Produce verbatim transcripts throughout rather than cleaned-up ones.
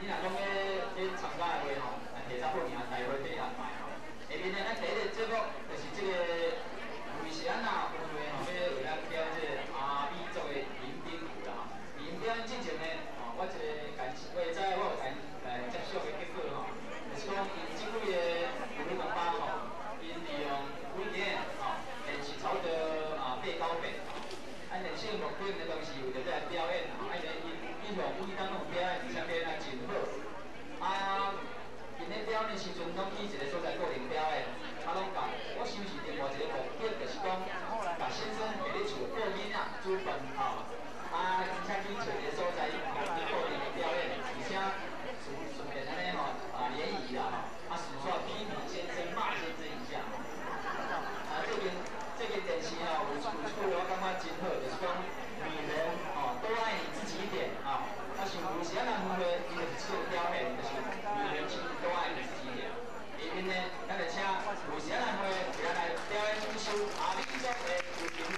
你若讲要要参加的话吼，下查某尔大会去安排吼。下面呢，咱第一个节目就是这个为是咱呐分会吼，要为咱表这个阿美族的迎宾舞啦。迎宾之前呢，吼，我一个感话在我有感来接触的结果吼，就是讲因即几个妇女同胞吼，因利用每年吼，练习差不多啊八九遍吼。啊，练习的目的呢，都是为了来表演吼，啊，因因因向每当拢表演，而且表演啊真好。啊，因咧表演的时阵，拢去一个所在固定表演，啊，拢甲我想是另外一个目的，就是讲，甲先生下咧厝过年啊，煮饭吼，啊，而且去找一个所在，固定的表演，而且顺顺便安尼吼，啊联谊啦吼，啊，顺续批评先生、骂先生一下。啊，这边这边电视吼，有有处我感觉真好，就是讲女人哦，多爱你自己一点啊。啊，像有时咱人分会，伊就是这个表现，就是女人请你多爱你自己一点。下面呢，咱就请有时咱人会给咱来表演一首阿美族的舞曲。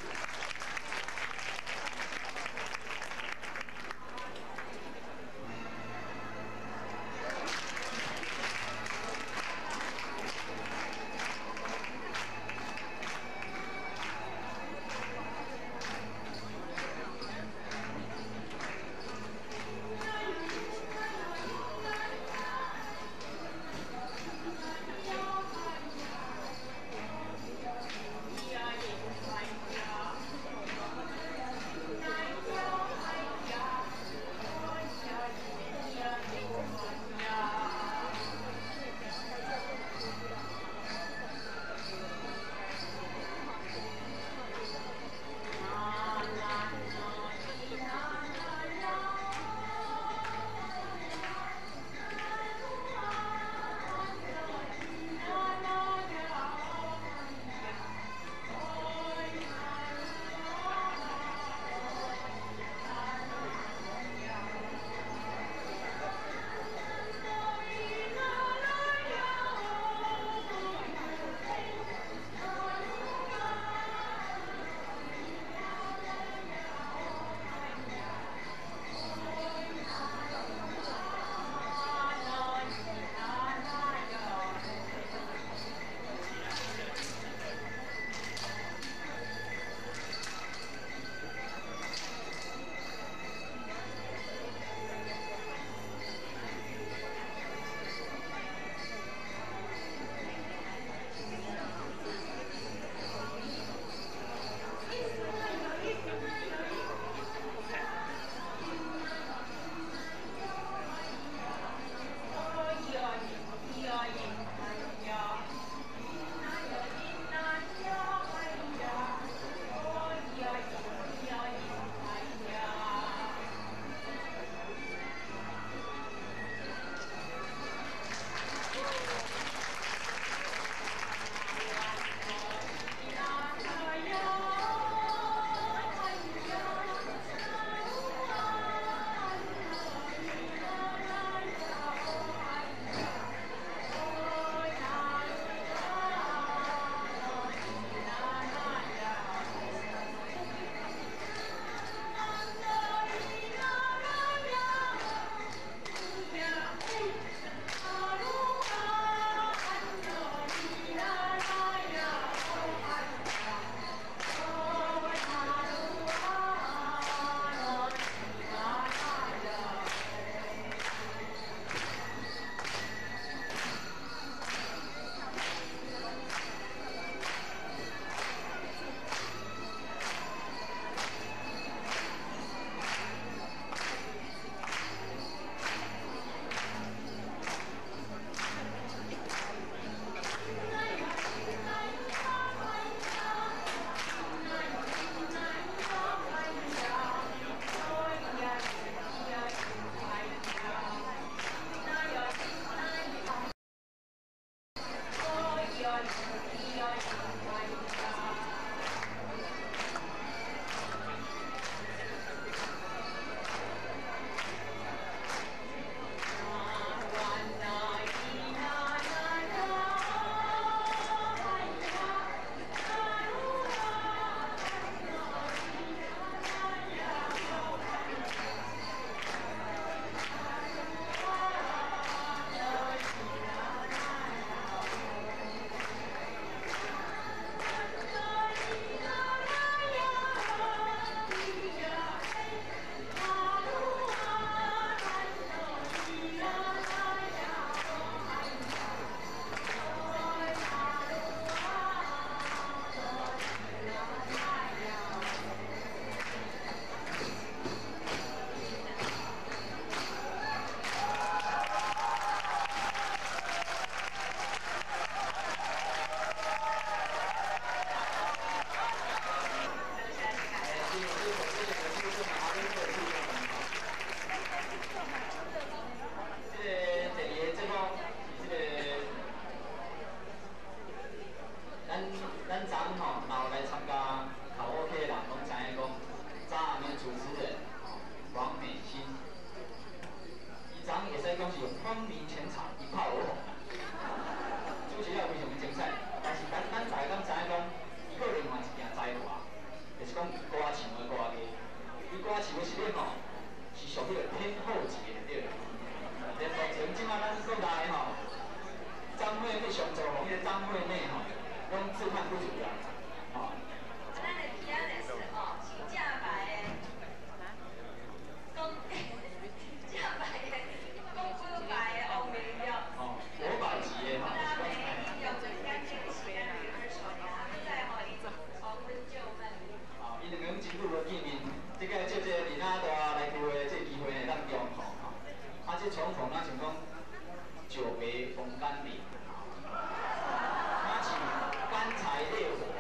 讲是用风靡全场，一炮而红。主持了非常的精彩，但是咱咱大家敢知影讲，伊个另外一件才华，就是讲歌唱的歌艺。伊歌唱的实力吼，是属于天后级的对了。连目前即马咱国内吼，张惠妹上座红迄个张惠妹吼，拢自叹不如啦，吼。 咱的片仔是哦，是正牌的，公正牌的，公司牌的欧美料。 哦，国宝级的吼。 咱们用最干净的洗干净二手的，再吼伊黄昏旧闷。 哦，伊两个人真久无见面，即个借这林仔大来球的这机会呢，当重逢吼。啊，这重逢咱想讲久别逢甘霖，那是干柴烈火，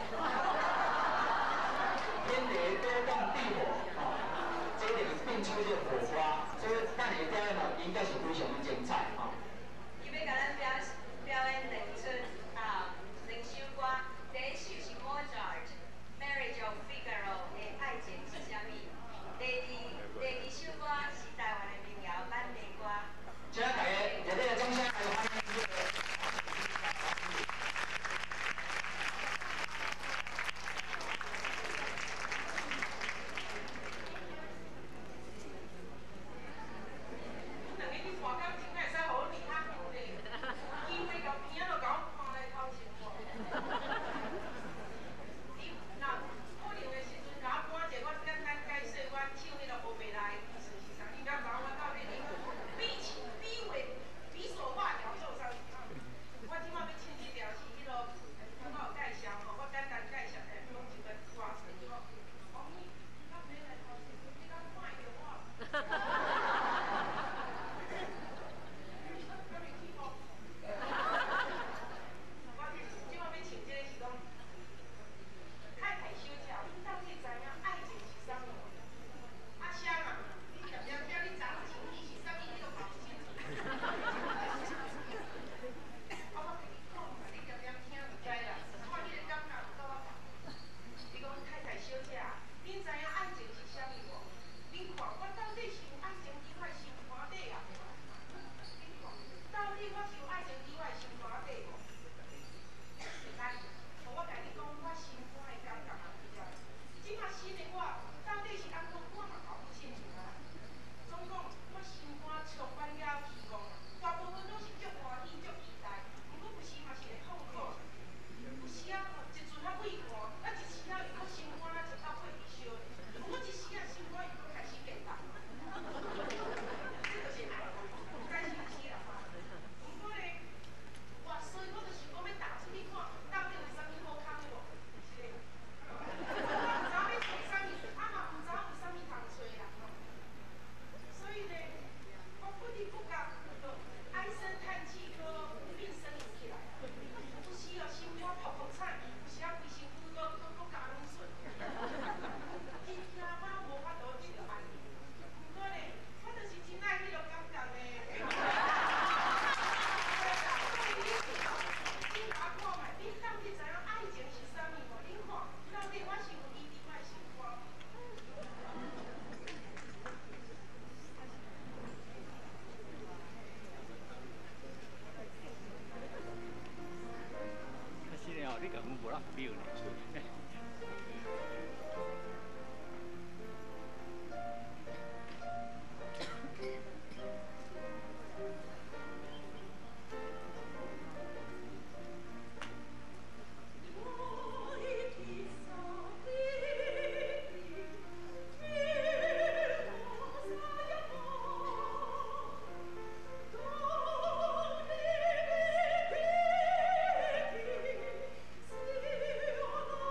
天雷勾动地火，吼，这个变出这火花，所以等下表演吼应该是非常的精彩，吼。 伊要甲咱表表演两出啊两首歌，第一首是 Mozart《Marriage of Figaro》的爱情是啥物？第二第二首歌是台湾的民谣《咱的歌》。 请大家热烈的掌声来欢迎这个。 两个去大感情，哪会使互阮离他远咧？机会到边仔就甲我看来头前无。你若可能的时阵，甲我搬者，我简单解释我唱迄个欧美来的意思是啥？你了解我到底你比情比伟比手画脚做啥？我即马要唱一条是迄个，我有介绍吼，我简单介绍下，讲一个歌词吼。王毅，你到边来头前，你敢看着我？太太小姐，你到底知影爱情是啥物？阿香啊，你念念听，你昨情意是啥物？你都搞不清楚。啊，我给你讲嘛，你念念听就知啦。看你的感觉有够我讲。伊讲太太小姐，恁知影爱情是啥物无？恁看我到底是有爱情伫我心肝底啊？恁看，到底我是有爱情伫我心肝底无？来。我甲你讲，我心肝的感觉啊，是啊。即马新的我，到底是安怎，我嘛搞不清楚啊。总讲，我心肝充满了希望，大部分拢是足欢喜、足期待，不过有时嘛是会痛苦。有时啊，一阵啊畏寒，啊一时啊又搁心肝啊一到过气烧咧，不过一时啊心肝又搁开始变重。这就是爱，该是是啦嘛。不过咧，哇，所以我就想讲要打出去看，到底有啥物好康的无？是嘞。我唔知要找啥物，啊嘛唔知有啥物通找啦。所以咧，我不得不讲，就唉声叹气，搁无病呻吟起来。有时啊心肝泡泡惨，有时啊规身躯搁搁搁加软顺。天听我无法度去着安尼。不过咧，我就是真爱迄个感觉咧。你甲我看卖，你到底知影爱情是啥物无？你看，到底我是有伊伫我心肝。 可惜了，你根本无让 feel 呢。 是。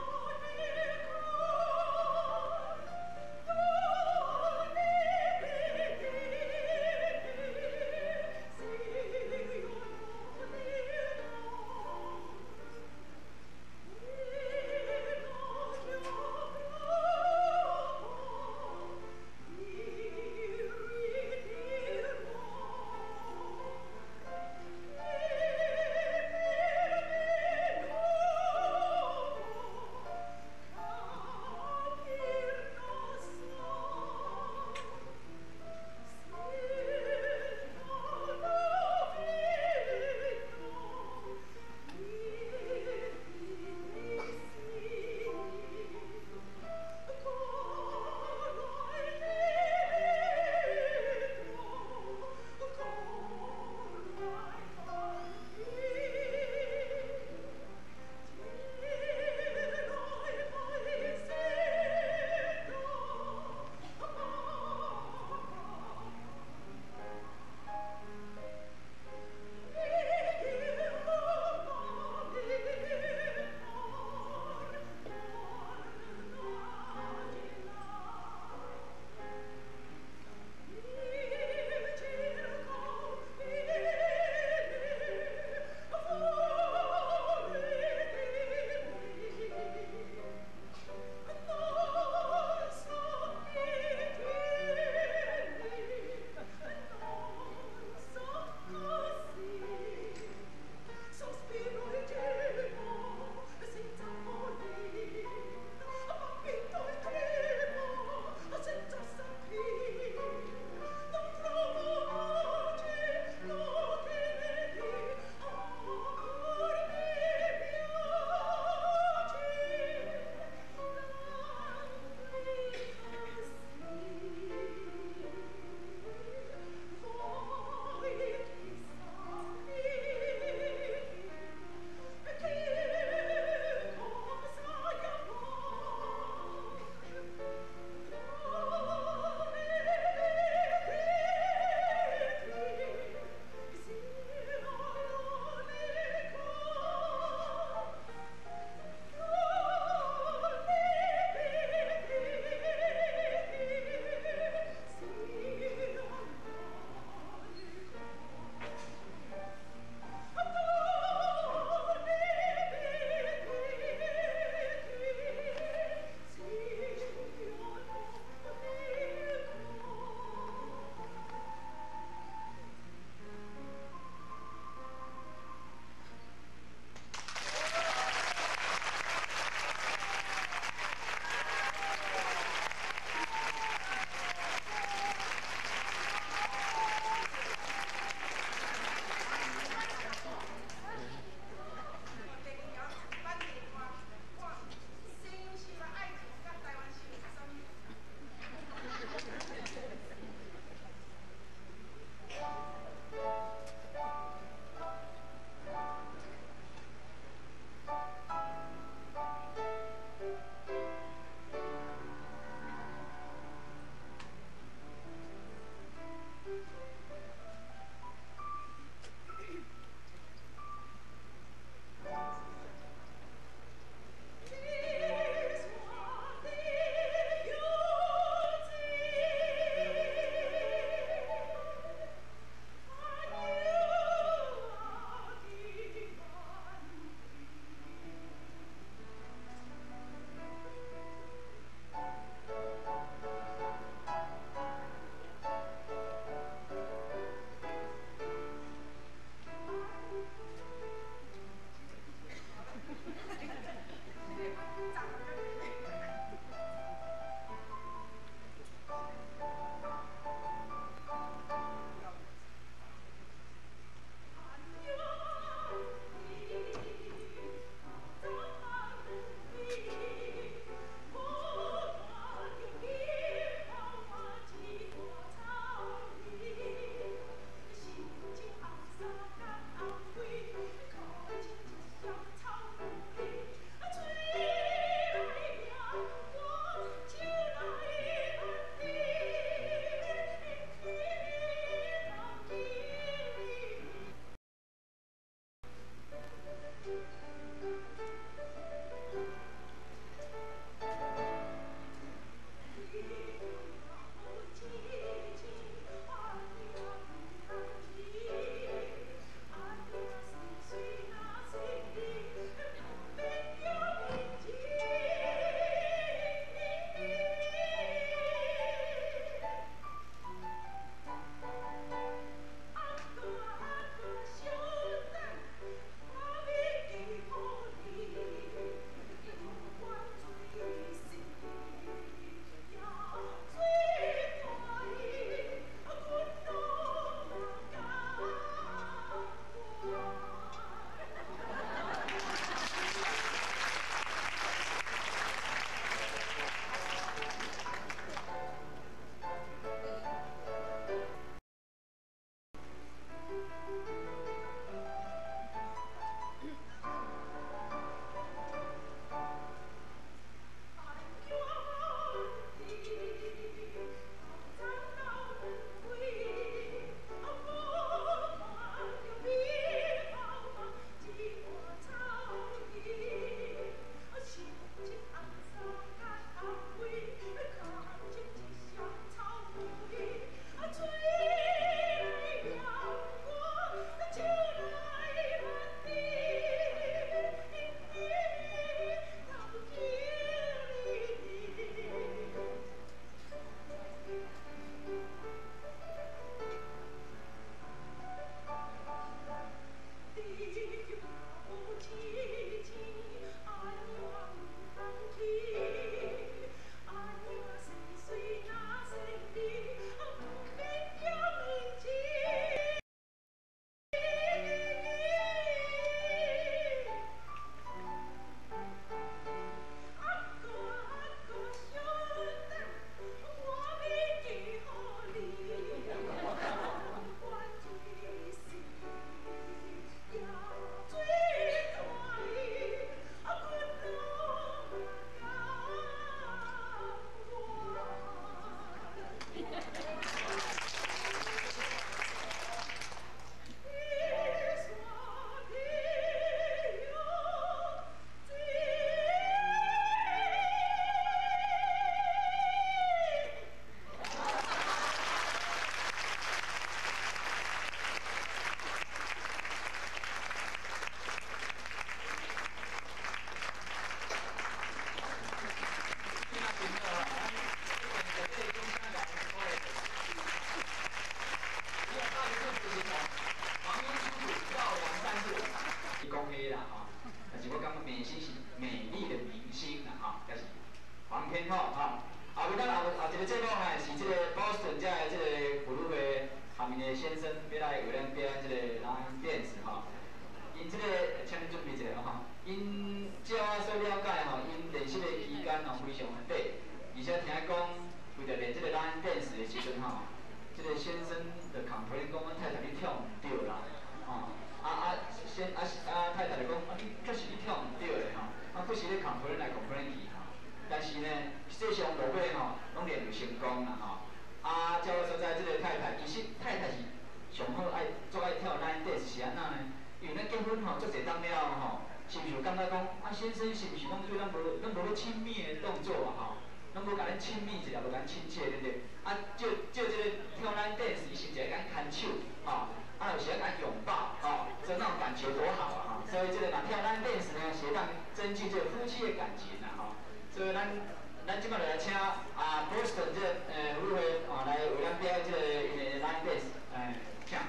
咱表演这个 line dance 吼，因这个请你准备一下吼，因照我所了解吼，因练习的期间吼非常的短，而且听讲为着练这个 line dance 的时阵吼，这个先生的 complain 讲阮太太你跳唔对啦，吼、啊啊先啊啊太太就讲啊你确实你跳唔对的吼，啊不是你 complain 来 complain 去吼，但是呢，实际上落尾吼拢练就成功啦吼。啊，照我所知，即、这个太太其实太太是上好爱足爱跳 line dance 是安怎呢？因为咱结婚吼，足侪当了吼，是毋是有感觉讲啊先生是毋是拢对咱无咱无咧亲密的动作啊吼，拢无甲咱亲密一下，无甲咱亲切对不对？啊，就就这个跳 line dance，伊是一个敢牵手吼，啊有时敢拥抱吼，所以那种感觉多好啊吼！所以这个若跳 line dance 呢，是当增进这个夫妻的感情啊吼，所以咱。咱即摆就来请啊 Boston 这呃舞会啊来为咱表演这个因的 line dance， 哎，请。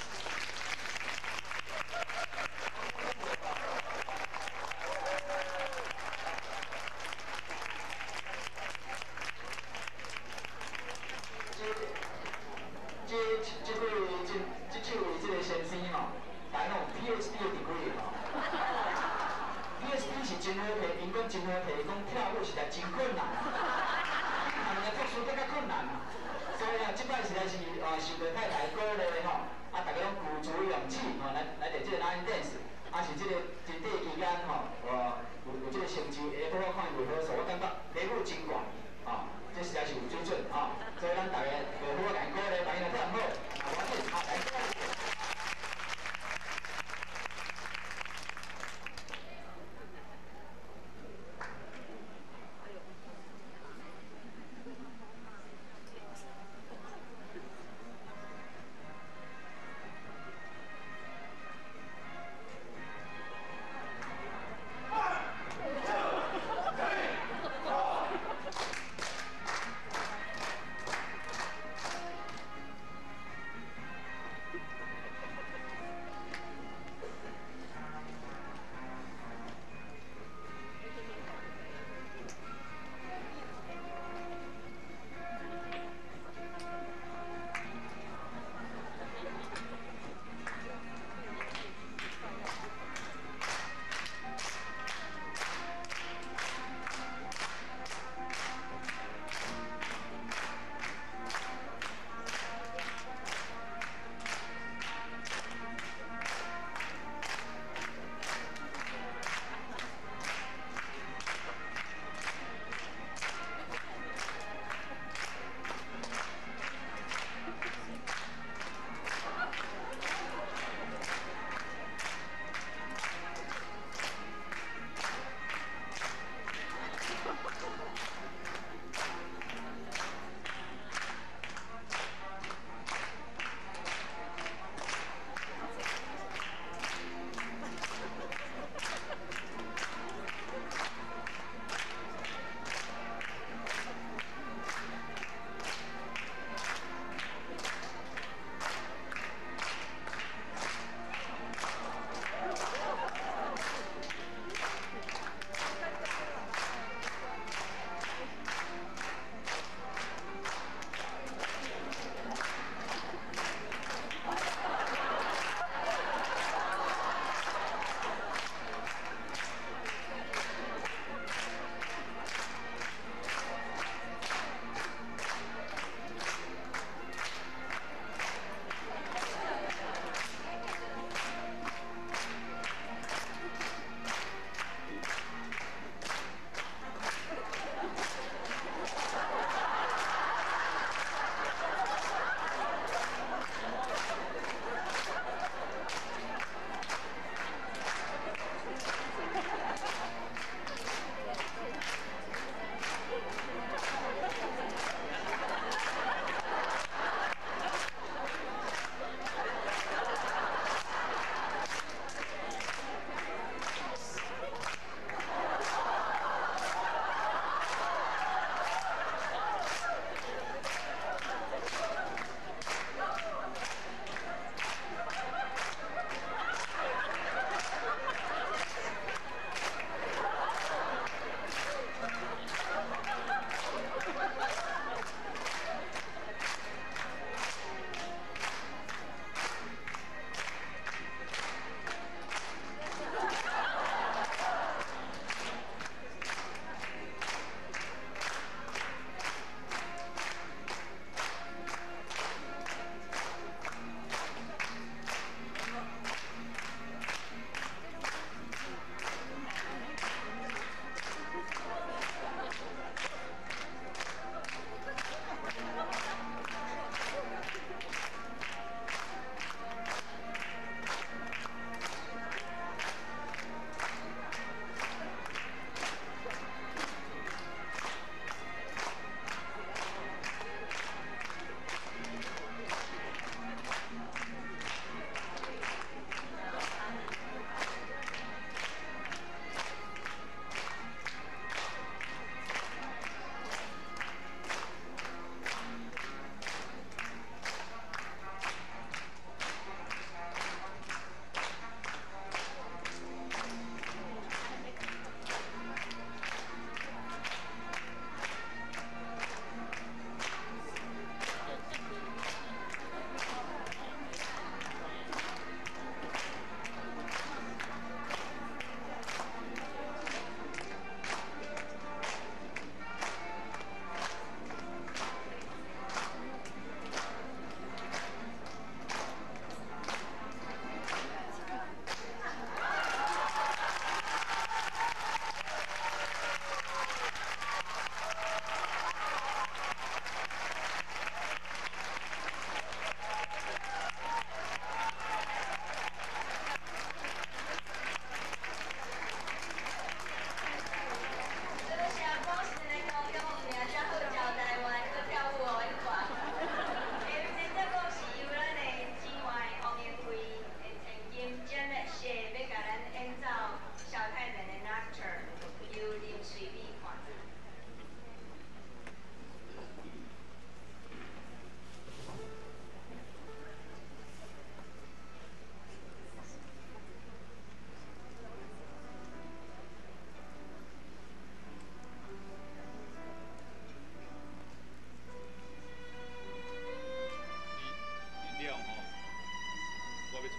这这这位这这这位这个先生吼，大家有 P H D 的 degree 吼。P H D 是真好摕，因讲真好摕，讲跳舞实在真困难。啊，人家读书更较困难啊。所以啊，即摆实在是呃受到太太鼓励吼，啊，大家拢鼓足勇气吼来来练即个 line dance， 啊是即个真短期间吼，呃有有即个成就，下晡我看伊袂好势，我感觉礼物真悬，吼，这实在是有水准吼。所以咱大家下晡我甲伊鼓励，万一若跳唔好，啊我这下来鼓励。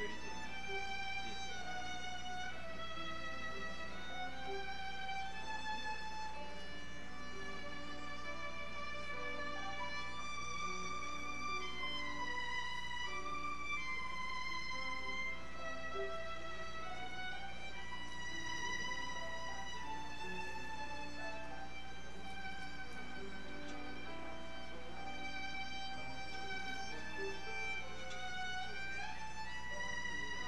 啊，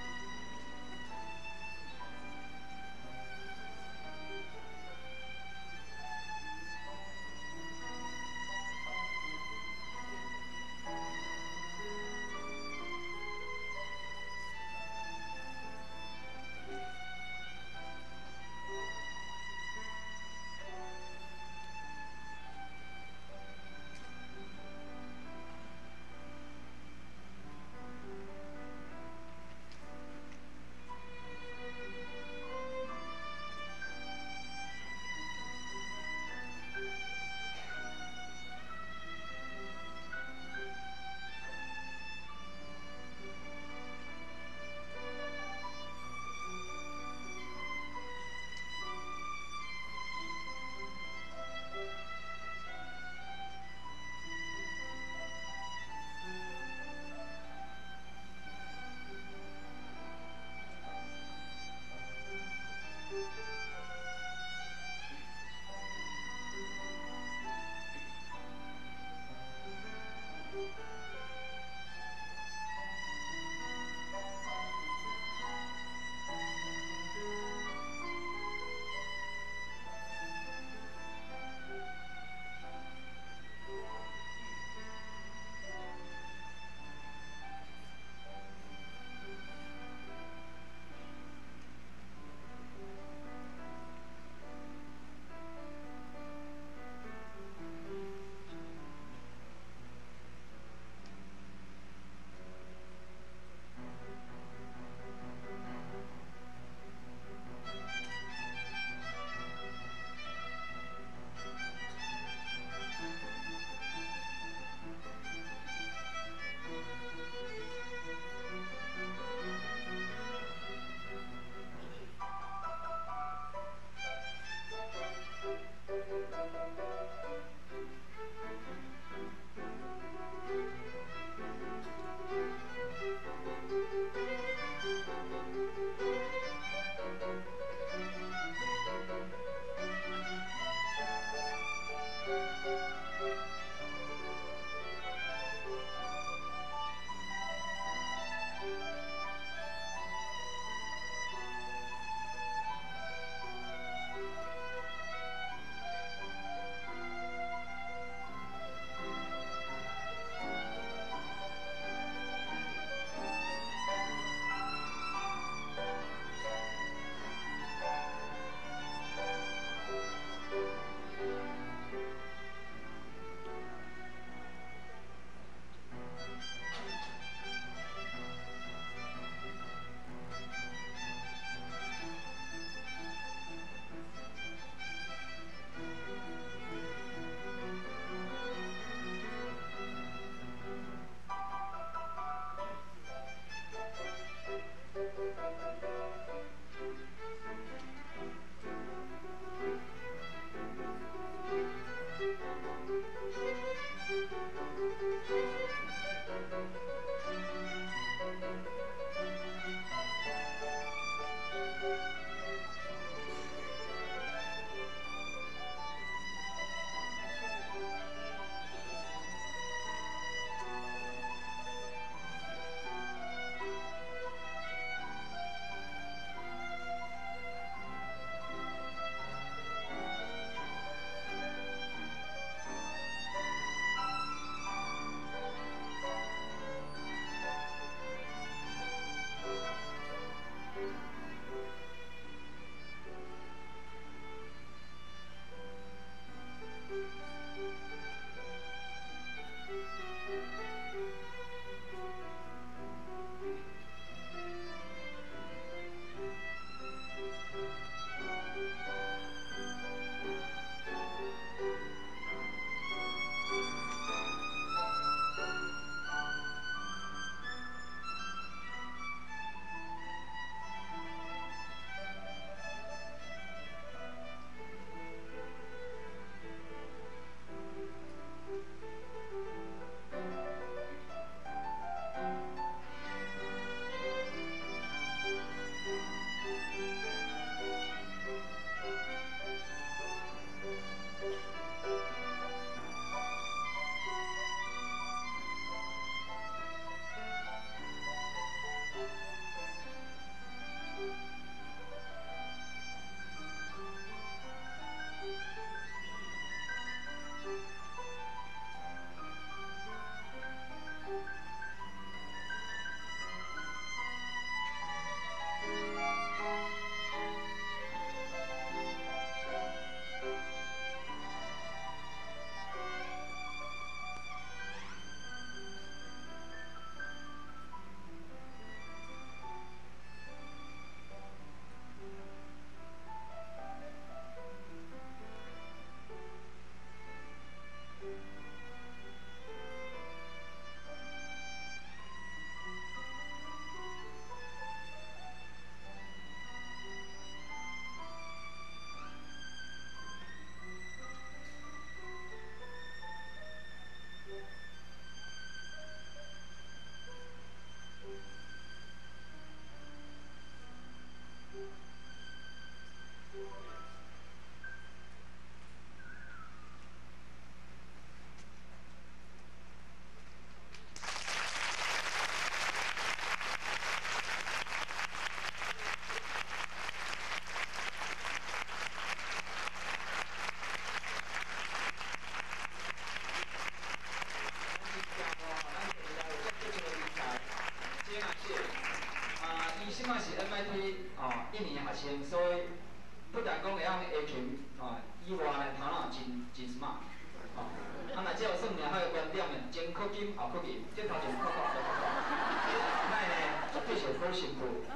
即马是 M I T 哦一年学生，所以不但讲会晓会琴哦，以外呢头脑真真 smart 哦。啊，若只有算命好个观点呢，前科金后科银，即头前科科后科科，后摆呢绝对是好幸福。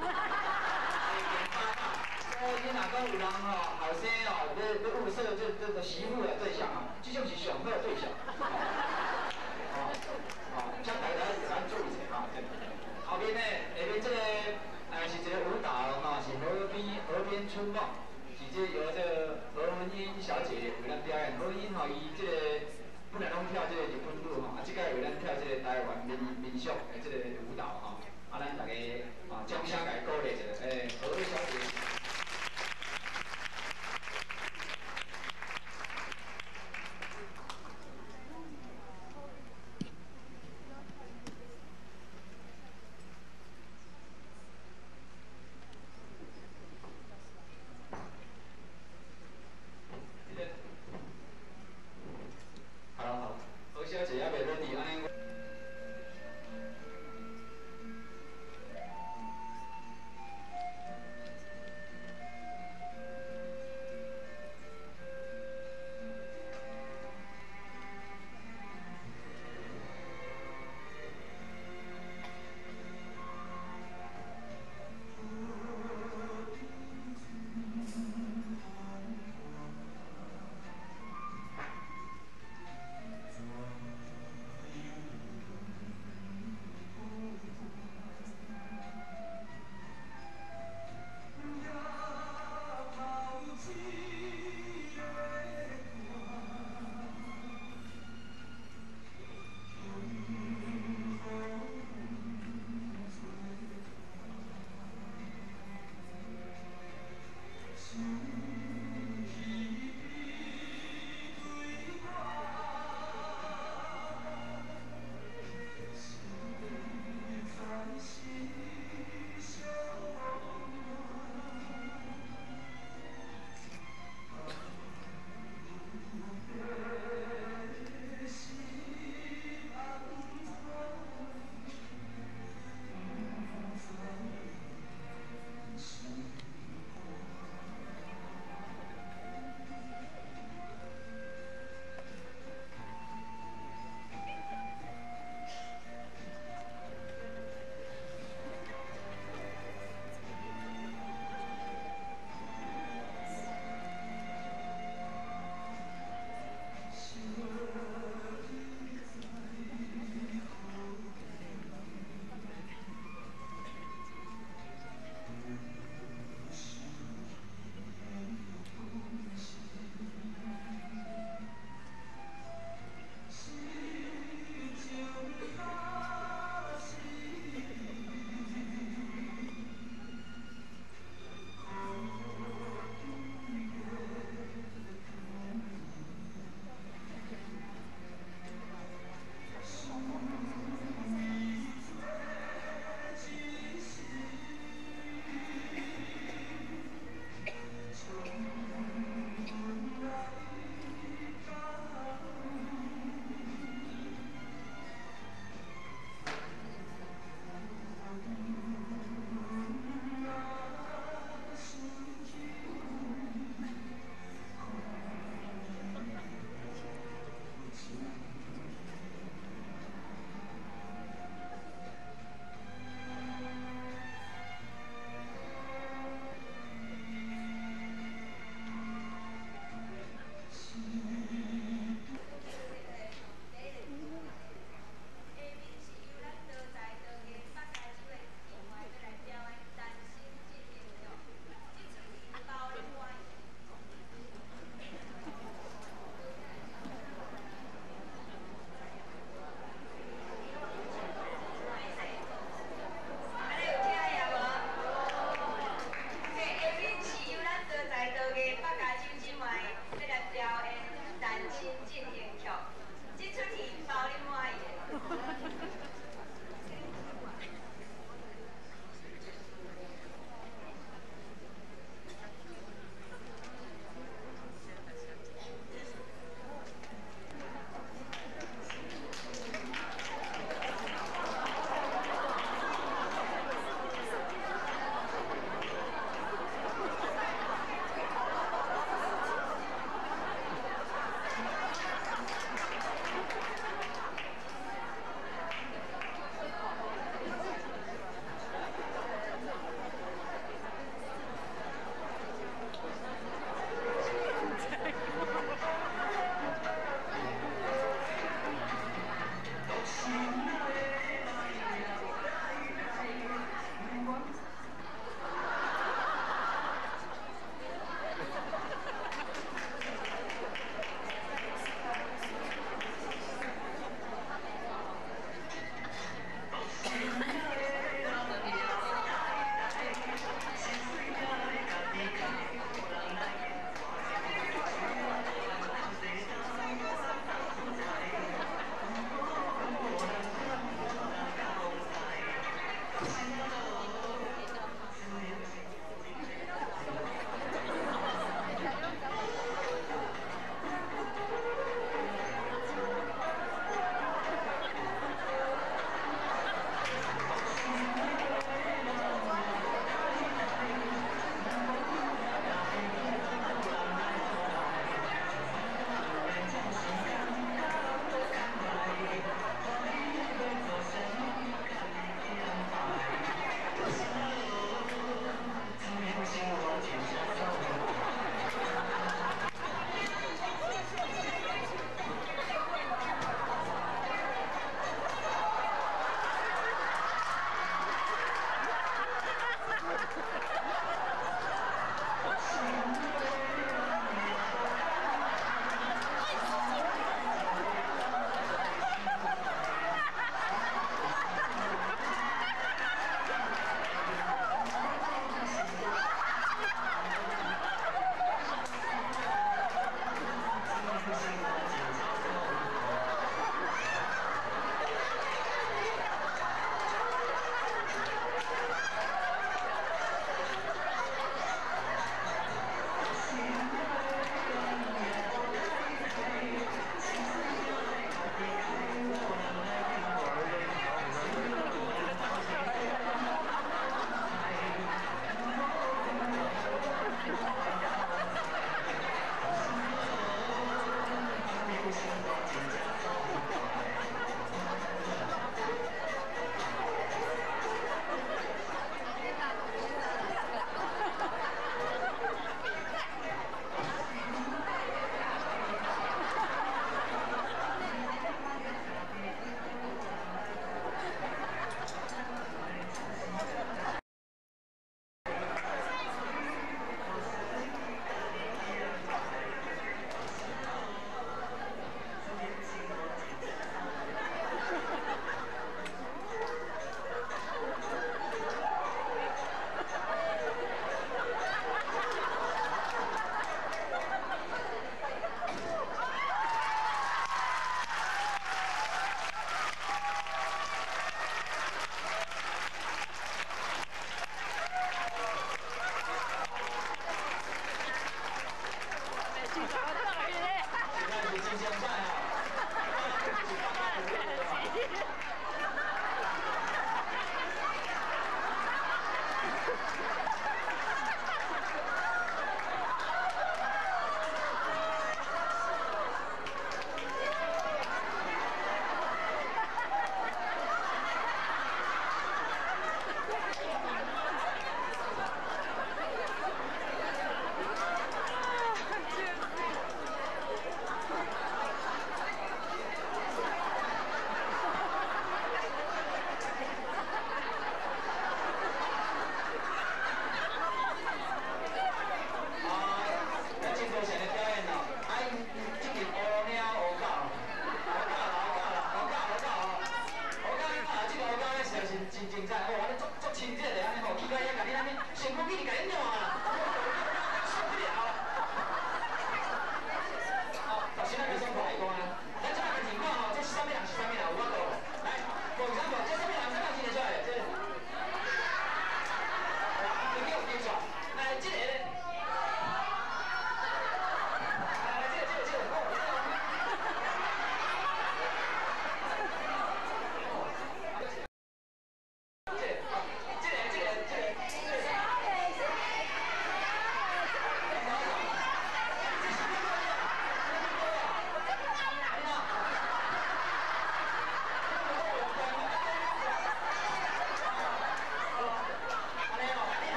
所以你若讲有人吼后生哦，要要物色这这个媳妇的对象哦，即种是上好的对象。哦哦，将大家咱注意者吼。后面呢，下面这个呃是一个舞蹈吼，是河边河边春梦，是这由这个何文英小姐为咱表演。何文英吼，伊这个本来拢跳这个日本舞吼，啊，即个为咱跳这个台湾民民俗的这个舞蹈吼，啊，咱大家啊掌声来鼓励一下，诶，何小姐。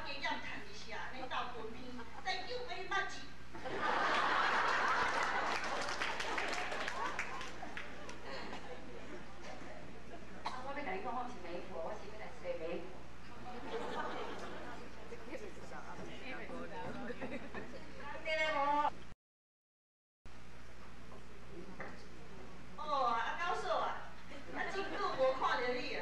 加减趁一下，安尼斗分片，再叫买捌字。 啊，我要甲你讲，我毋是媒婆，我是要来找媒婆。对咧无？ 哦，啊高嫂啊，啊真久无看到你啊。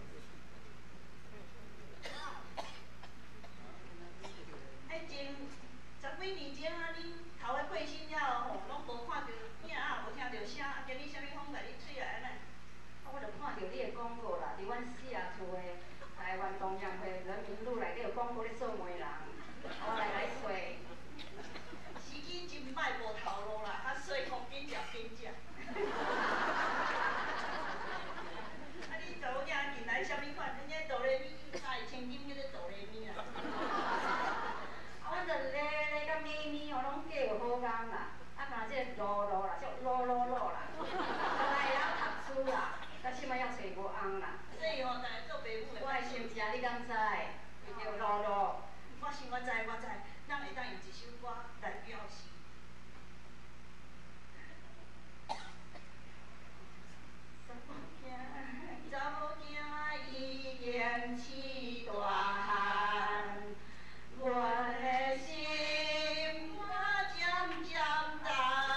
哎，前十几年前啊，恁头个过身了吼，拢无看到影啊，无听到声，啊，今日啥物风甲你吹来安尼？ 啊，我就看到你的广告啦，伫阮四啊厝的台湾东洋会人民路内底有广告咧做媒人，我来来找。 时机真歹无头路啦，啊，所以讲紧食紧食。啊，你查某囝近来啥物款？恁遐哆来咪，哪会千金叫做哆来咪啊？ 啊，阮着咧咧甲咪咪哦，拢计有好工啦，啊，若即个路路啦，叫路路路啦，来会晓读书啦，到即摆还找无翁啦。 所以吼，逐个做爸母的。 我的姓郑，你敢知？伊叫路路。 我是我知我知，咱会当用一首歌来表示。查某囝已经起大汉，阮的心我渐渐重，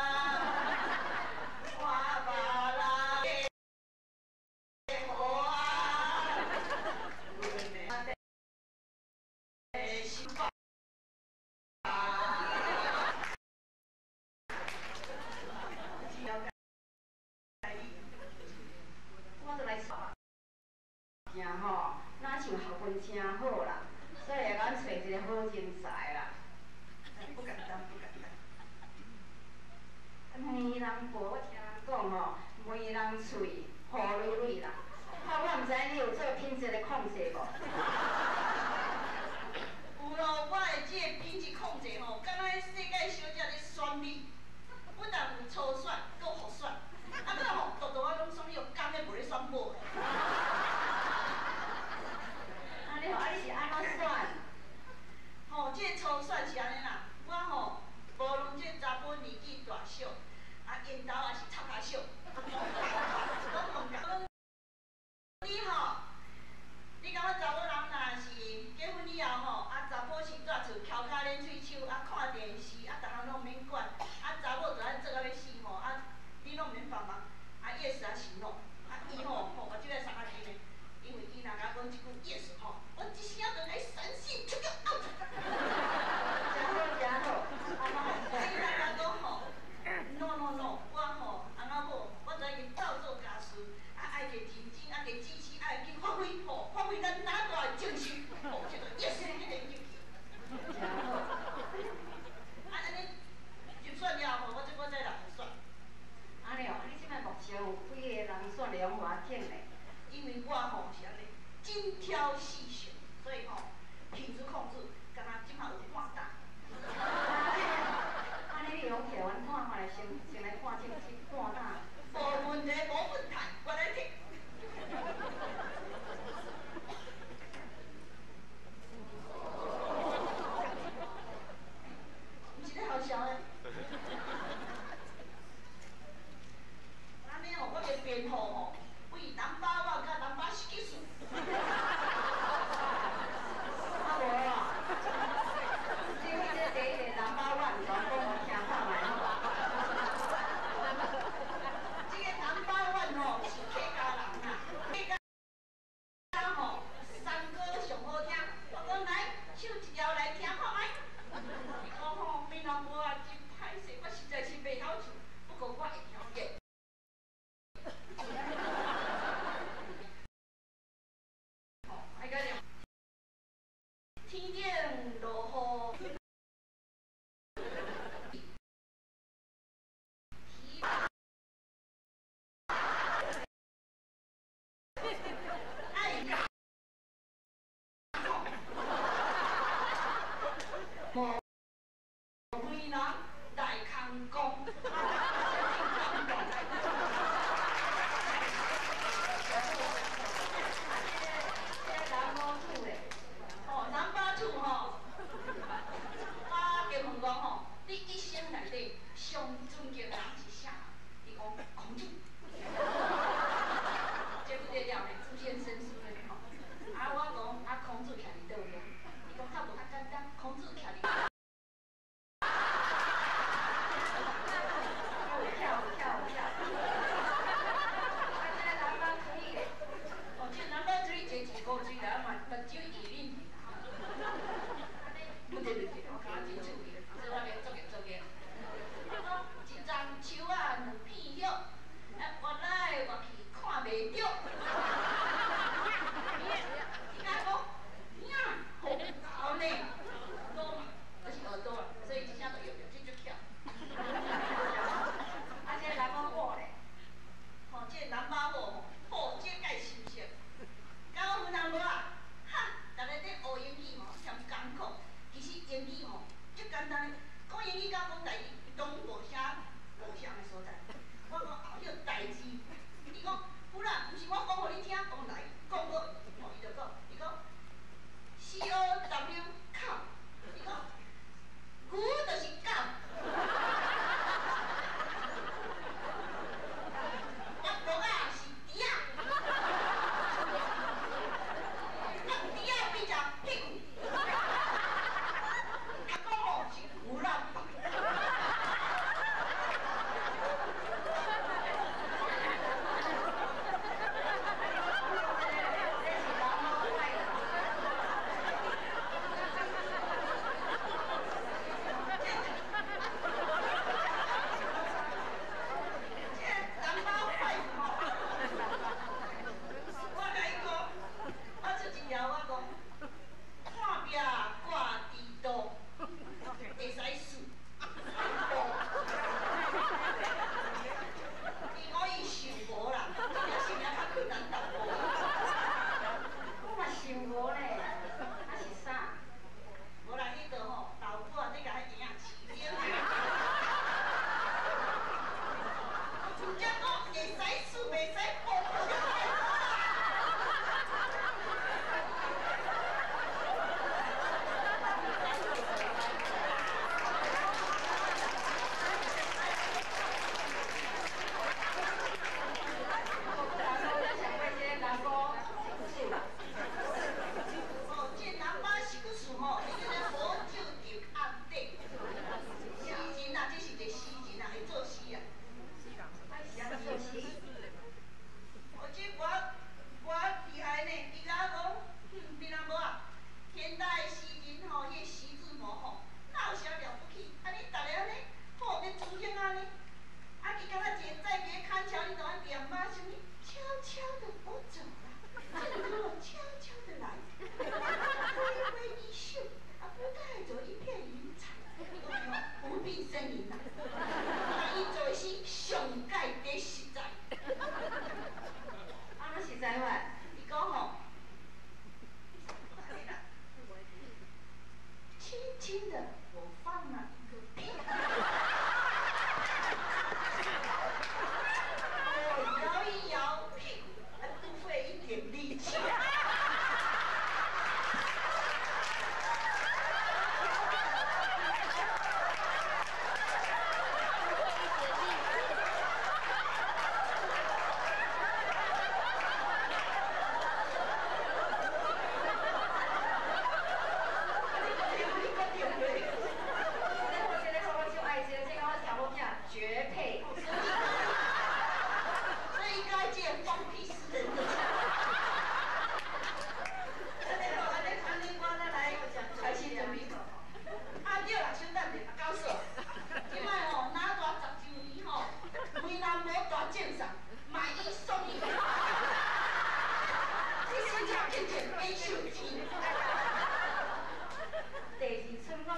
我把人的好啊，阮的心肝。 我就来找囝吼，哪像学问真好啦，所以会甲阮找一个好人才啦。 不简单，不简单。 媒人婆，我听人讲吼，媒人喙雨蕊蕊啦。啊，我毋知你有做品质的控制无？ 有咯，我的即个品质控制吼，敢若迄世界小姐咧选你，不但有初选，阁复选，啊，搁吼独独啊拢选你有干的，无咧选某的。 啊，你好，啊，你是安怎选？ 吼，即个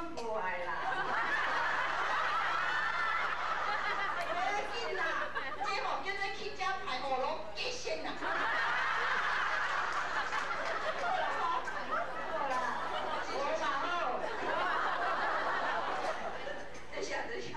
拢无爱啦。无要紧啦，这吼叫做去遮排火龙极限啦。好啦好，好啦，无嘛好。这下这下。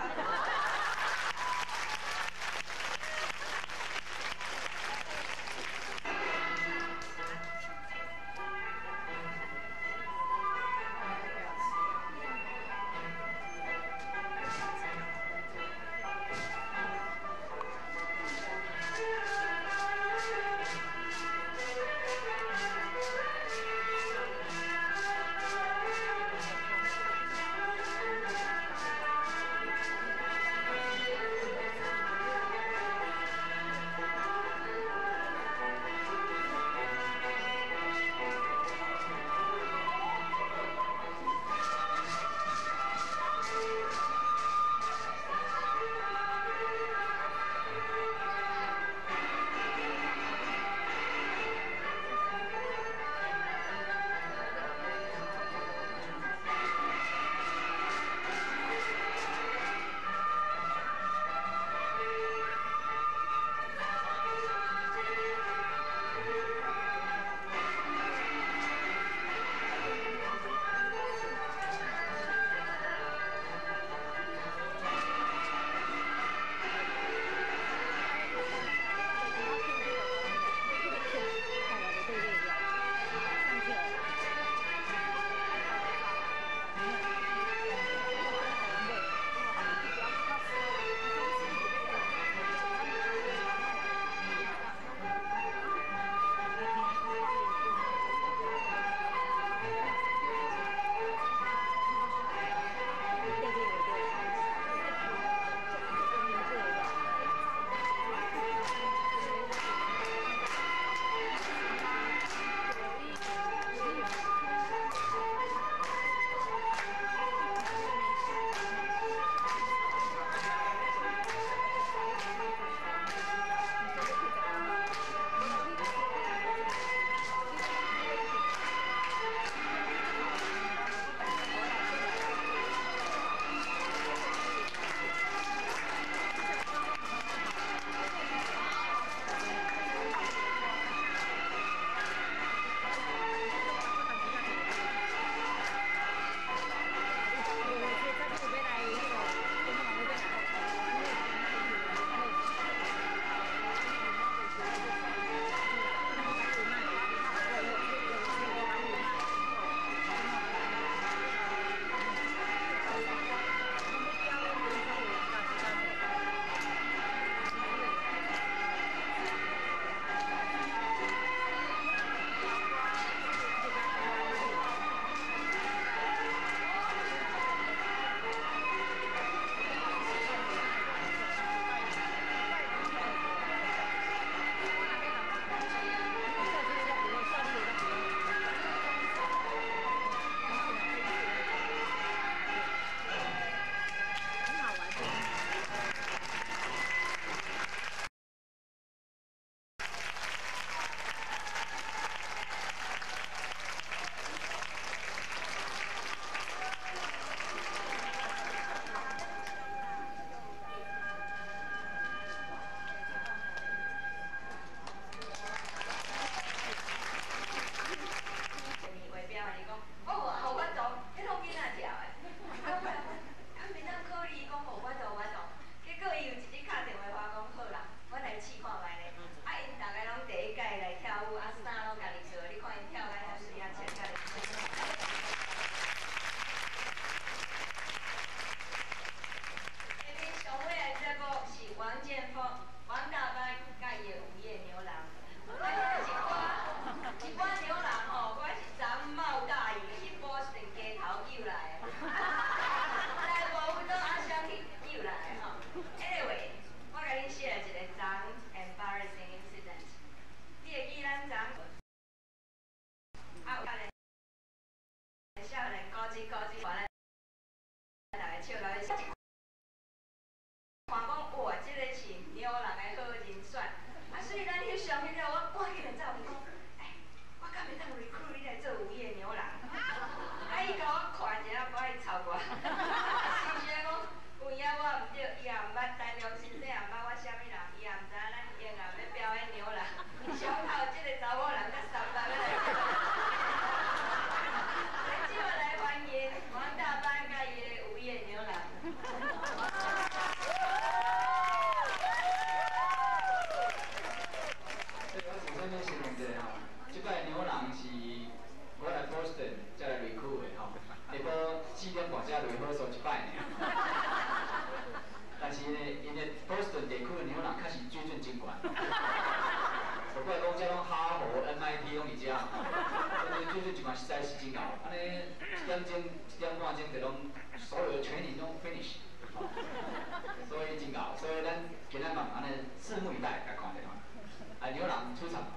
半钟就拢所有的全年拢 finish， 所以真搞，所以咱今仔慢慢的拭目以待，来看一下。啊，牛郎出场。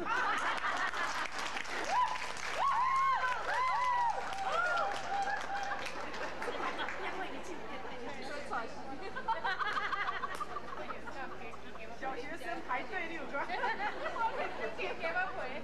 小学生排队六个，我给自己给我回。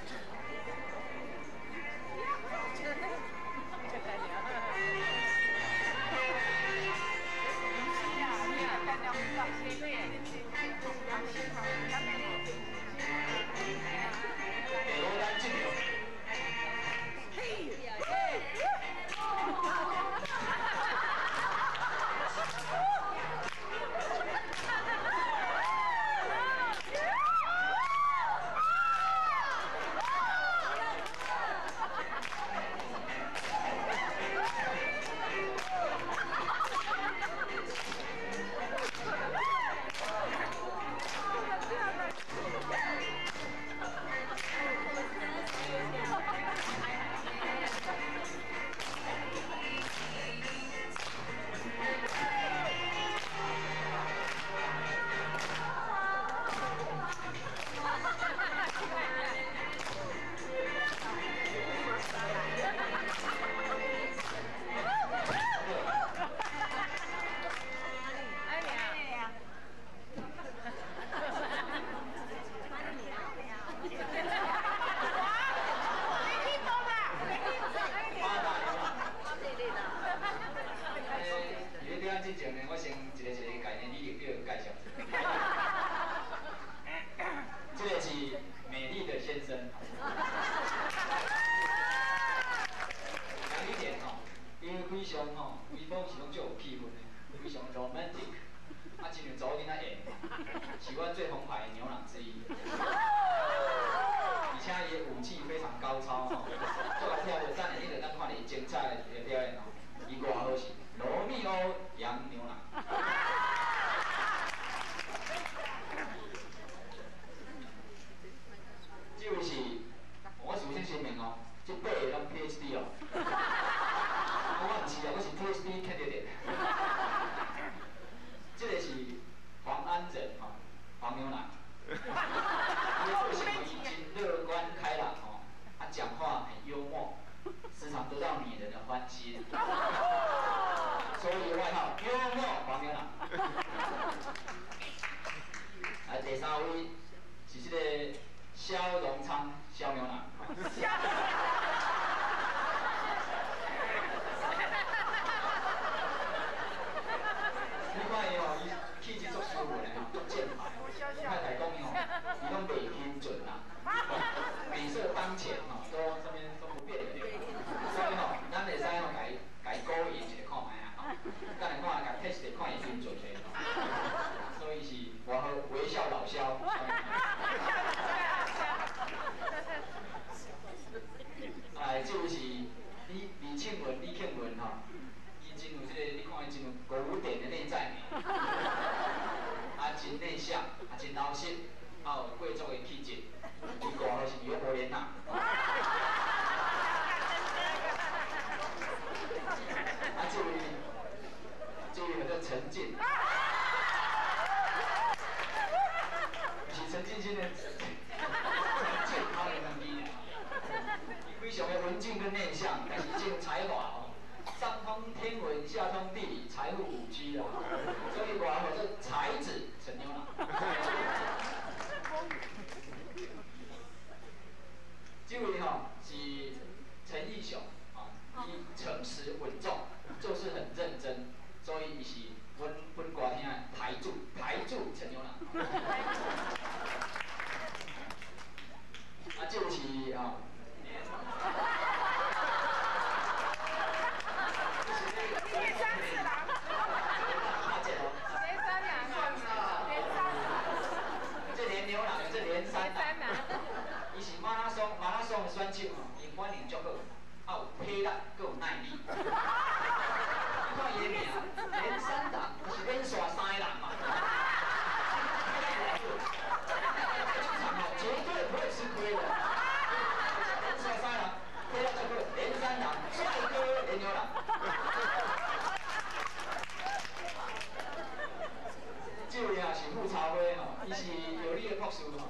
之前呢，我先一个一个概念理论叫介绍。这个是美丽的先生。杨一典吼，因为非常吼，规部是拢最有气氛的，非常 romantic， 啊，真有查某囡仔演，是我最红牌的牛郎之一。而且伊的武技非常高超吼，做来跳的，等下你就当看伊精彩的表演吼，伊偌好势。罗密欧洋牛郎。这位是，我首先声明哦，这八个拢 P H D 哦。我唔是啊，我是 P H D candidate。这个是黄安仁吼，黄牛郎。伊个性格真乐观开朗哦，他讲话很幽默，时常得到女人的欢心。所以外号幽默黄牛郎。啊，第三位是这个萧荣昌萧牛郎。你看伊吼，伊气质足斯文的吼，足健谈。太太讲伊吼，伊拢袂偏准啦，美色当前吼，都这边都不变的。所以吼，咱会使吼，甲伊甲伊鼓励一下看卖啊。等下看，甲 test 看伊准准的，所以是我和微笑老萧。哎，这位是李李庆文，李庆文吼，伊真有这个，你看伊真有古典的内在美，啊，真内向，啊，真老实，啊，有贵族的气质，伊外号是尤伯莲娜。啊，这位。这位叫陈进，是陈进先生健康的问题。伊非常的文静跟内向，但是真有才华哦，上通天文，下通地理，财富五 G 啦，所以外号是才子陈牛郎。这位哈是陈义雄啊，伊诚实稳重，做事很认真。所以伊是阮阮歌厅的台柱，台柱陈牛郎。啊，这是啊。这是那个。第三次郎。大姐哦。谁三郎啊？ 师吼。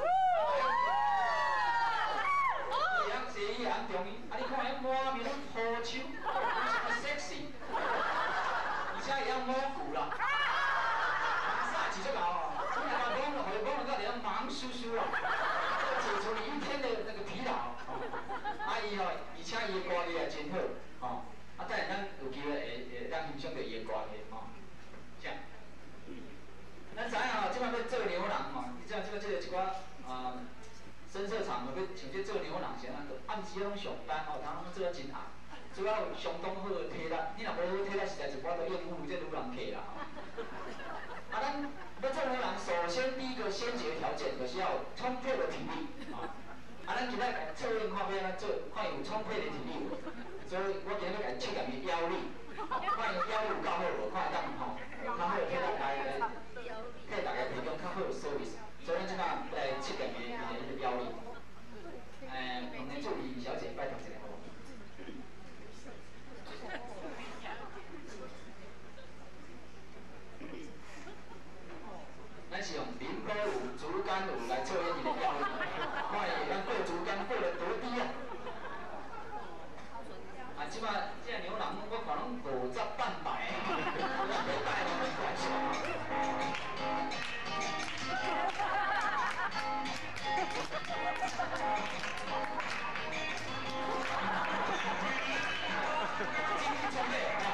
伊人坐伊人中医，啊你看伊满面拢乌手，啥 sexy， 而且伊人摸骨啦，啥子足够哦，你若讲讲，互伊讲到连忙叔叔啦，解除你一天的那个疲劳。啊伊吼，而且伊的歌艺也真好，吼。啊，等下咱有机会会会咱欣赏到伊的歌艺吼，这样。咱知影吼，即摆要做牛郎吼，你知影即个即个一寡啊，深色场合要像这做牛郎是安怎？暗时拢上班吼，通拢做啊真暗，主要有相当好的体力，你若无好体力，实在是无法度应付这女郎客啦吼。啊，咱要做牛郎，首先第一个先决条件就是要有充沛的体力啊。啊，咱今仔来测验看要安怎做，看有充沛的体力无？所以我今日要来测验伊腰力，看伊腰力有够好无？看当吼，较好替大家来替大家提供较好的 service。所以咱即摆来测验伊伊的腰力。诶，问的助理小姐拜托一下好无？咱是用凌波舞、竹竿舞来测验你的腰力，看伊咱过竹竿过了多低啊！啊，即摆即个牛郎我看拢五十半百，咱袂摆拢是怪笑。精力充沛啊！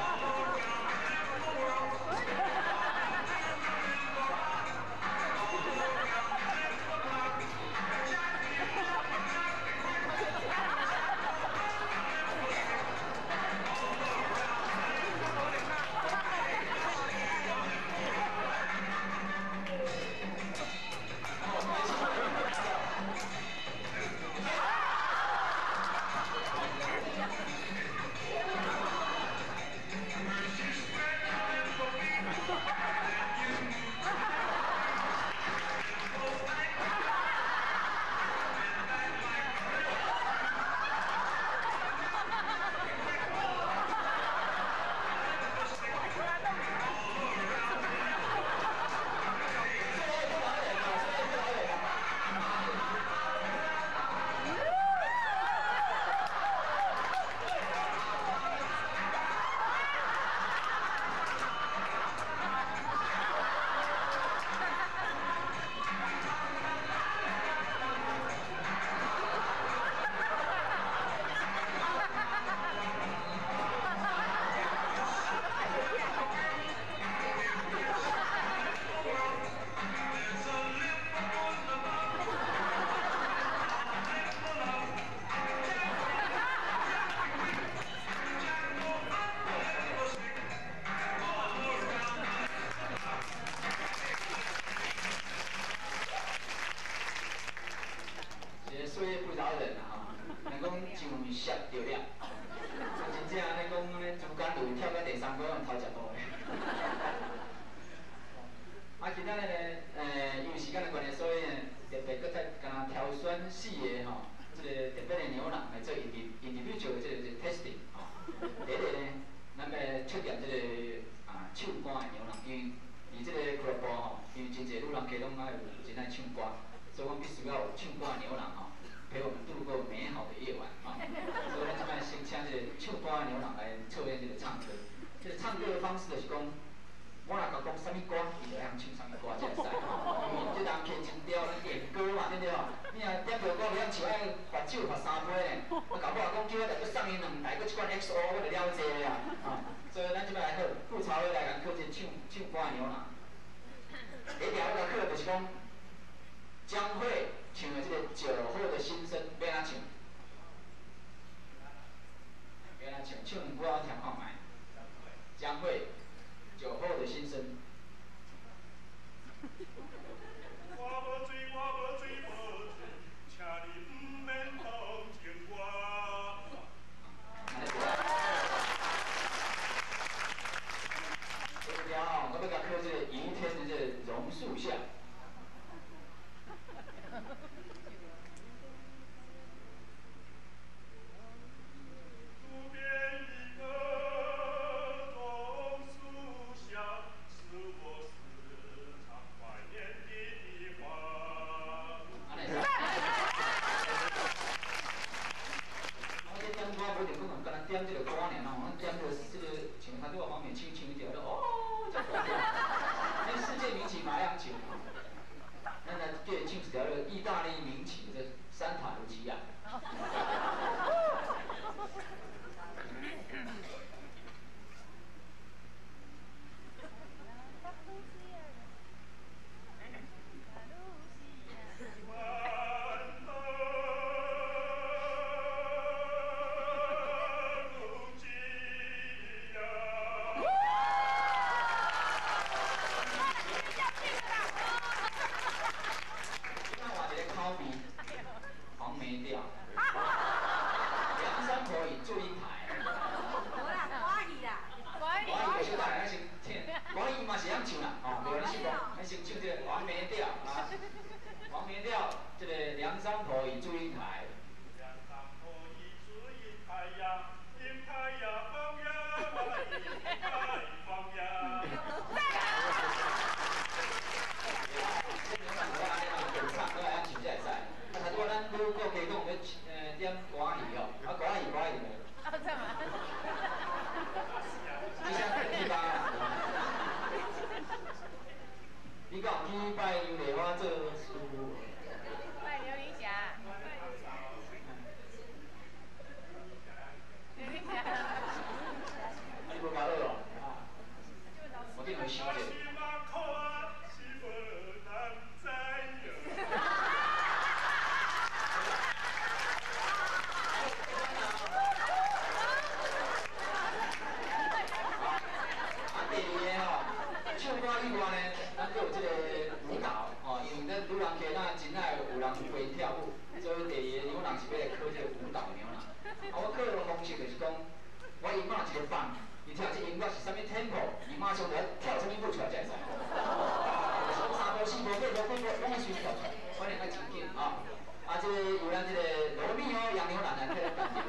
如果加讲要呃点歌戏哦，啊歌戏歌戏无。啊，怎啊？你想去吧？你敢有去拜杨丽花做师傅？ 拜刘云霞。刘云霞。 你无搞好哦？我给你小姐。唱歌以外呢，咱阁有即个舞蹈哦，因为咱女人家那真爱有人会跳舞，所以第二个娘人是要来考这个舞蹈娘啦。啊，我考的方式就是讲，我音乐一个放，伊听这音乐是啥物 tempo， 伊马上来跳啥物舞出来才会使。三步四步八步几步，拢会随跳出来，反正较真紧啊。啊，这有咱这个罗密欧杨牛兰来替咱担任。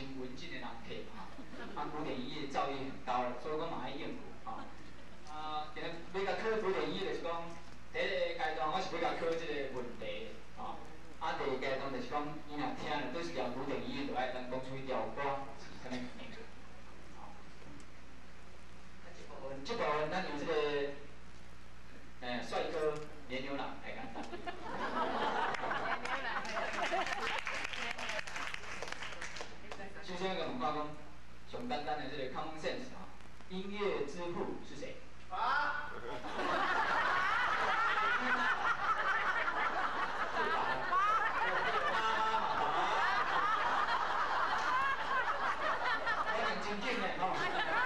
真文静的人客嘛，啊，古典音乐造诣很高了，所以讲嘛爱应付吼。啊，今日要甲考古典音乐就是讲，第一个阶段我是要甲考即个问题吼，啊，第二阶段就是讲，伊若听了对一条古典音乐，就爱当讲出一条歌是啥物名。吼，啊，这部分这部分咱用即个，诶，帅哥年牛郎来甲答。首先个问看讲，上简单的这个 common sense 啊，音乐之父是谁？啊？我认真紧的吼。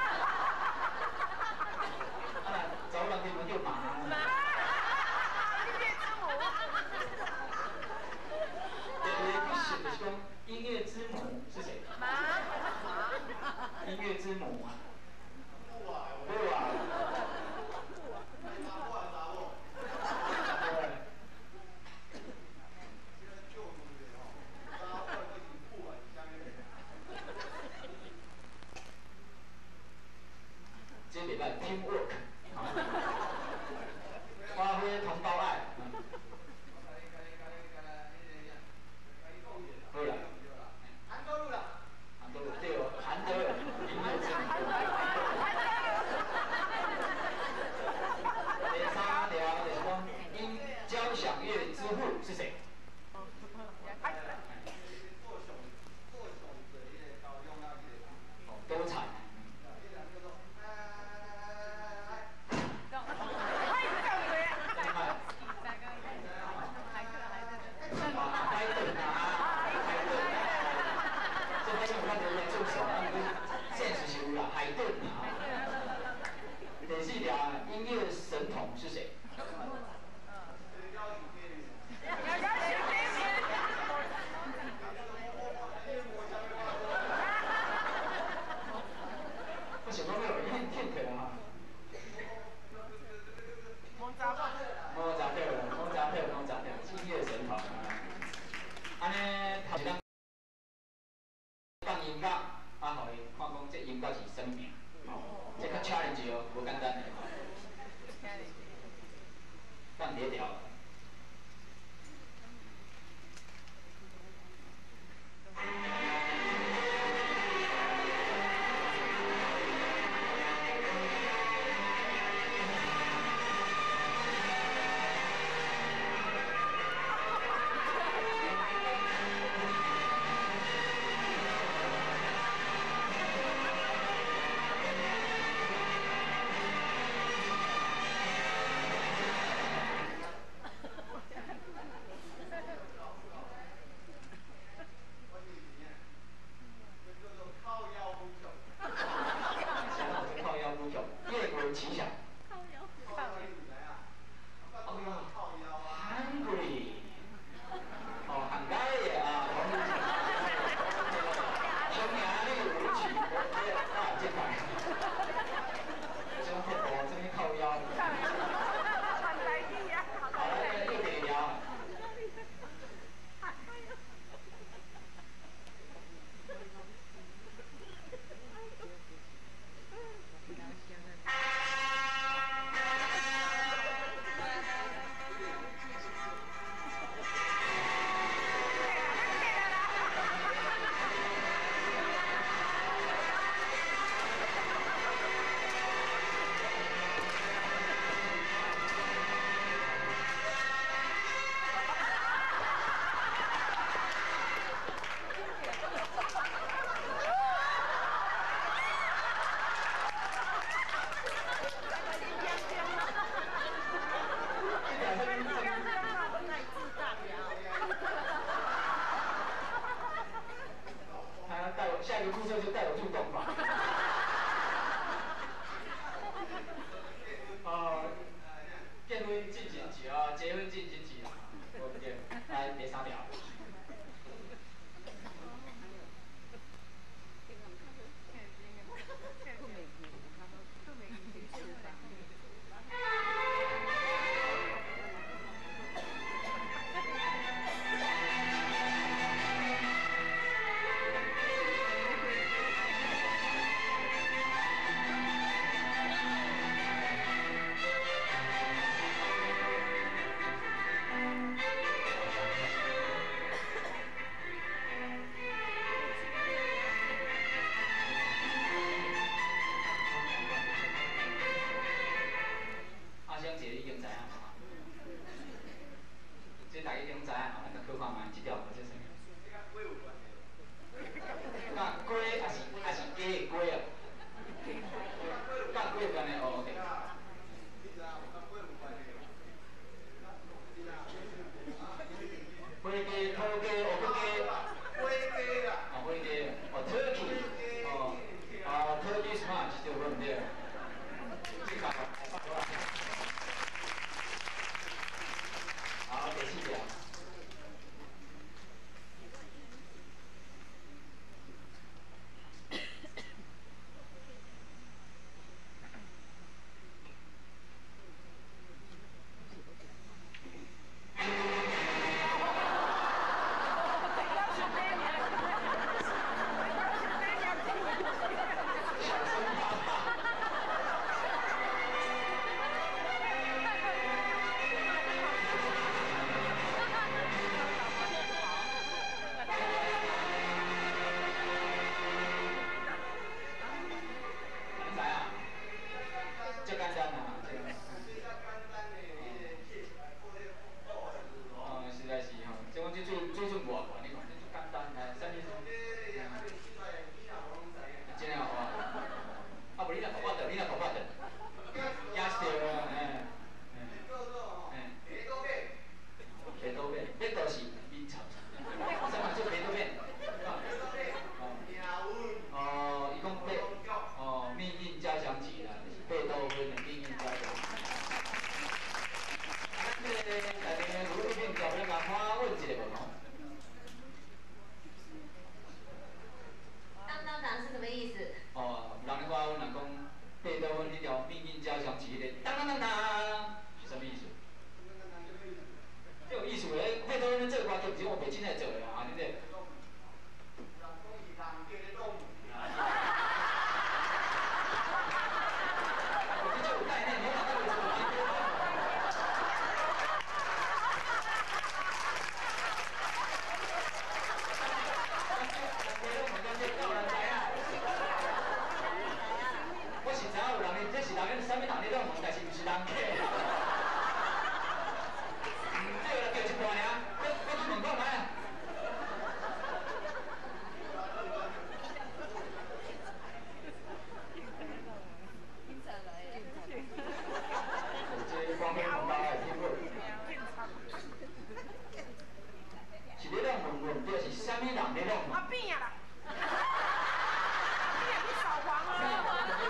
啊，找人你们叫马。就是讲音乐之母是谁？音乐之母啊。对啊。这礼拜 teamwork， 发挥同胞爱。好啦。韩德鲁啦。韩德鲁对哦，韩德尔音乐之母。第三条就是讲，音交响乐之父是谁？哦，多彩。海顿啊，第四条，音乐神童是谁？我想讲要有 hint hint 啦哈。莫扎特，莫扎特，莫扎特，莫扎特，音乐神童啊。安尼头一咱放音乐。啊，互伊看讲这音乐是啥物名，吼，这较 challenge 哦，无简单的。放第一条。奇想。Hungry。哦，很该的啊。匈牙利舞曲，啊，这块。这种贴图，这边靠腰。好了，又给腰。下一个步骤就带我入洞法。哦，结婚进行曲啊，结婚进行曲啦，我唔对，来第三条。 啥物人咧弄门，但是毋是人客。唔对啦，叫一半尔，搁搁去问看卖啊。这方面讲到的题目，是咧弄门问题是啥物人咧弄门？ 啊变啦！变去扫黄了。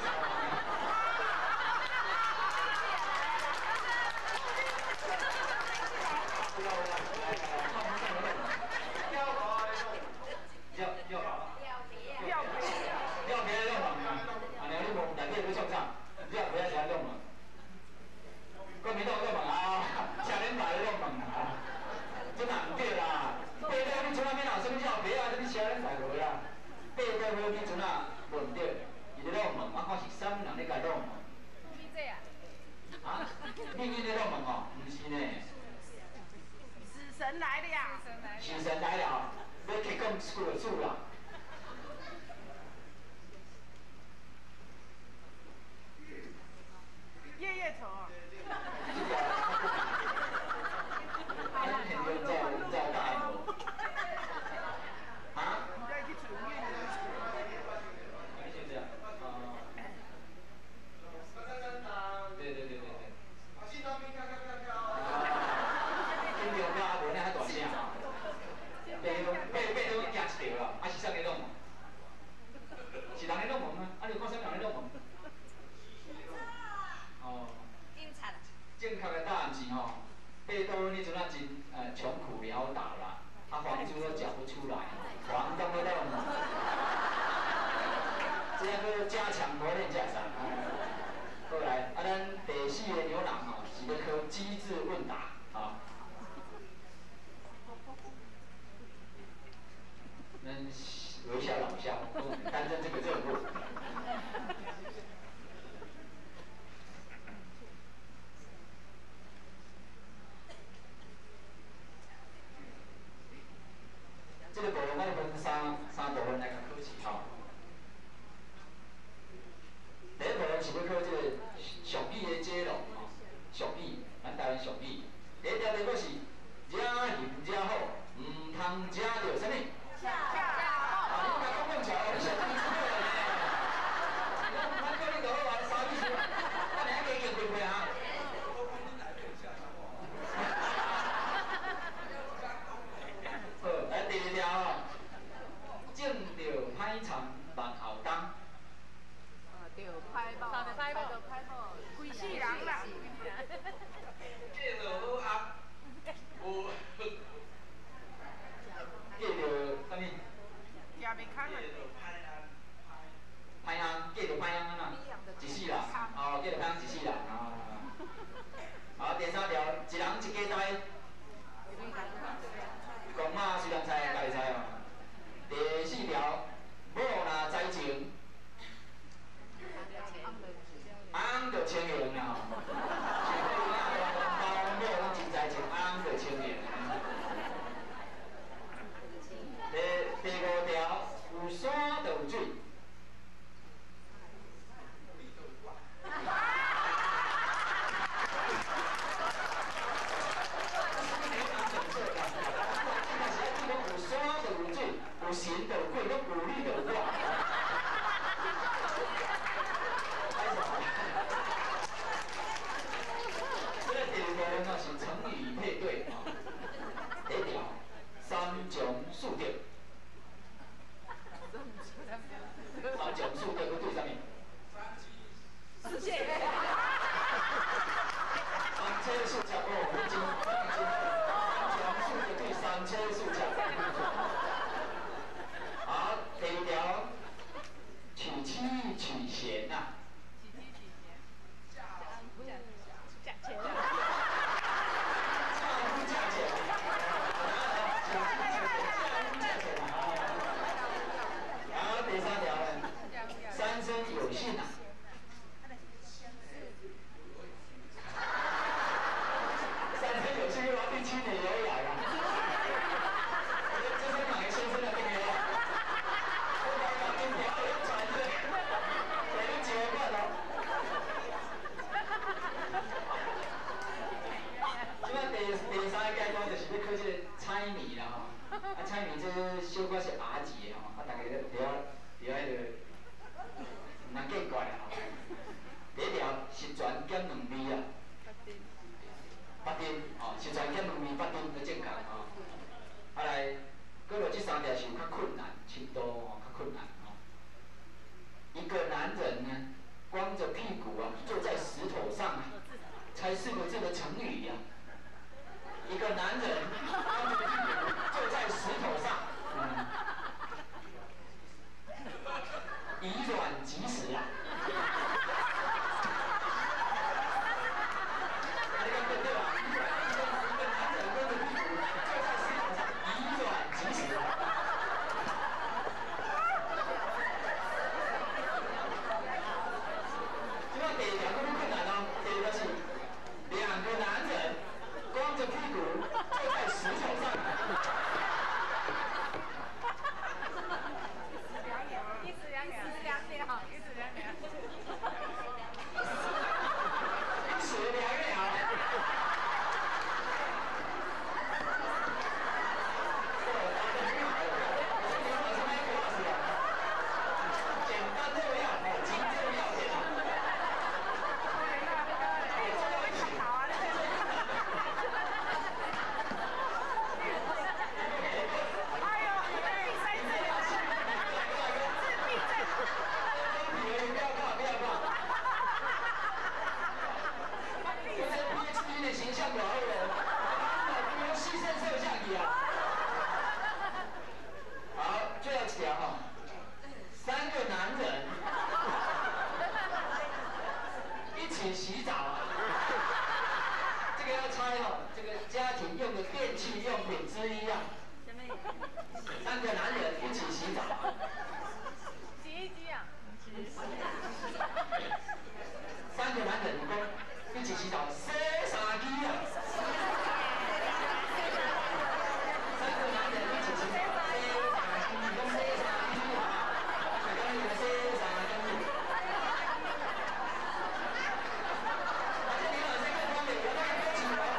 要要好。 要别要别弄门啊！啊，你你问大家要创啥？要不要是来弄门？国民党弄门啊，车轮牌弄门啊，这哪唔对啦？八道你从那边有啥物要别啊？你车轮牌无啦？八道好你阵啊问着，伊咧弄门，我看是啥物人咧甲弄门？ 你这啊？ 啊？命运咧弄门哦？唔是呢。 死神来了呀！ 死神来了，要去讲厝就厝啦。 夜夜愁啊！ 咱现在在在大无？啊？ 你再去住院。 就这样，啊。对对对对对。今朝到阿文咧，较大声啊！八八八都惊一条啦，啊是啥个弄门？是人咧弄门吗？啊你看啥人咧弄门？哦。 警察。 正确的答案是吼，八都那阵啊真呃穷苦潦倒啦，啊房租都缴不出来，房东都在弄门。这样个加强磨练加上。过来，啊咱第四个牛郎吼是咧考机智问答，啊。咱微笑老肖担任这个任务。这个部分我分三三部分来甲考试吼。第一部分是要考这个俗语的接龙吼，俗语，咱台湾俗语。第一条题目是惹嫌惹好，唔通惹着啥物？ 下啊！你甲讲讲起来，你小弟出来呢？咱叫你倒来三米出，咱两个经过啊。好，来第二条哦，种着歹田望后冬。 对，歹某，歹某，歹某， 鬼死人啦！ 嫁着好鸭，有嫁着啥物？ 也袂空啊！ 歹翁，嫁着歹翁啊呐，一世人，哦，嫁着歹翁一世人啊。好，第三条，一人一家呆。公妈虽然知，家己知哦。第四条，某若知情，翁就清闲啦吼。包某拢真知情，翁就清闲。第第五条，有山就有水。有山就有水，有神就有鬼，有有理就有我。这个第二个呢是成语配对啊。第一条，山穷树倒。山穷树倒，佮对啥物？ 世界。 山车树桥哦，真真。山穷树倒对山车树桥。好，第二条，娶妻娶贤呐。 价钱。 嫁夫嫁钱。然后第三条呢，三生有幸啊。三生有幸，我第七年有来了。这是哪个先生的病人啊？我把把病条传着，我就结婚了。 以卵击石啊！你看对对吧？以卵击石，一个男人光着屁股坐在石头上，以卵击石啊！这个第二条更困难哦，第二个是两个男人光着屁股坐在石头上。 一石两鸟，一石两鸟，一石两鸟， 一石两鸟。简单扼要，精致要点。 哎呦，闭塞嘴了，自闭症。 不要怕，不要怕。我才 P H D 的形象多好哦，不用牺牲摄像机啊。好，最后一条哈，三个男人一起洗澡啊。这个要猜哦，这个家庭用的电器用品之一啊。三个男人一起洗澡。 洗衣机啊。 三个男人讲一起洗澡，洗衫机啊！三个男人一起洗澡，洗衫机，讲洗衫机啊！大家用洗衫机。而且你老师看方面，我那个歌曲哦。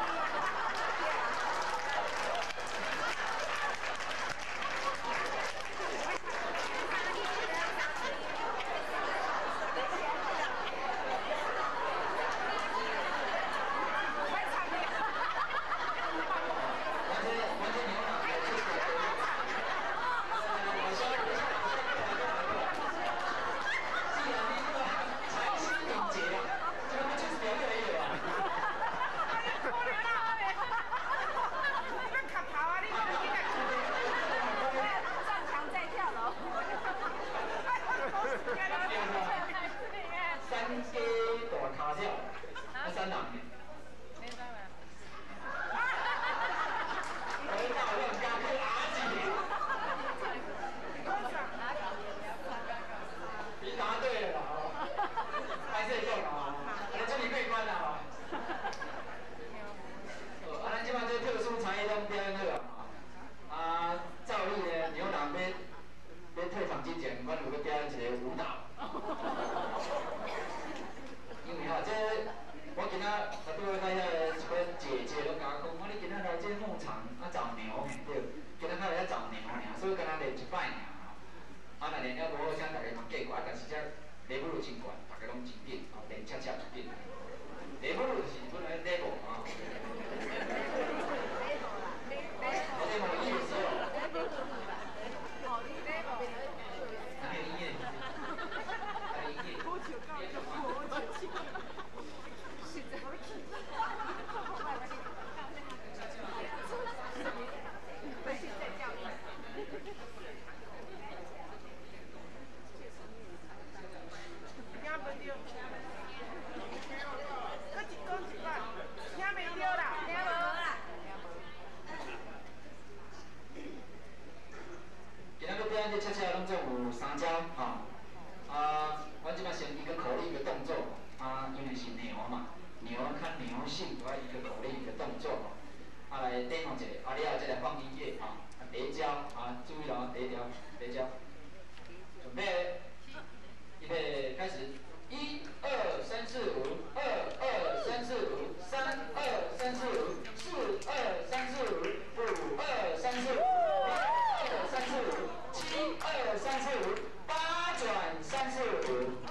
三阶大卡跳，那三人。 没三人。 回到让家去阿姐。你答对了啦，还是中啊，来这里被关了啊。哦，啊，咱即摆这特殊才艺拢表演好啊。啊，照例呢，牛郎要要退场之前，阮有要表演一个舞蹈。因为吼，这我今仔啊拄好甲遐一个姐姐拢甲我讲，我你今仔来这牧场啊找牛嘿，对，今仔较来遐找牛尔，所以敢若练一摆尔吼。啊，若练了无好，请大家嘛过过，啊，但是这礼物真悬，大家拢真紧，吼，练恰恰一紧。礼物就是本来礼物啊。我这无意思哦。 哦，你礼物。 还有音乐。还有音乐。 好笑，搞笑，好笑。是这样。对，在教育。听不到。我一讲一摆，听袂到啦，听无啦。 今仔要表演这恰恰拢总有三招吼。啊，阮即摆先一个口令一个动作，啊，因为是牛嘛，牛看牛性，我一个口令一个动作吼。啊，来点放一下，啊，你后再来放音乐啊，啊，第一招啊，注意咯，第一条，第一招，准备，预备，开始，一二三四五，二二三四五，三二三四五，四二三四五，五二三四五，六二三四五，七二三四五，八转三四五。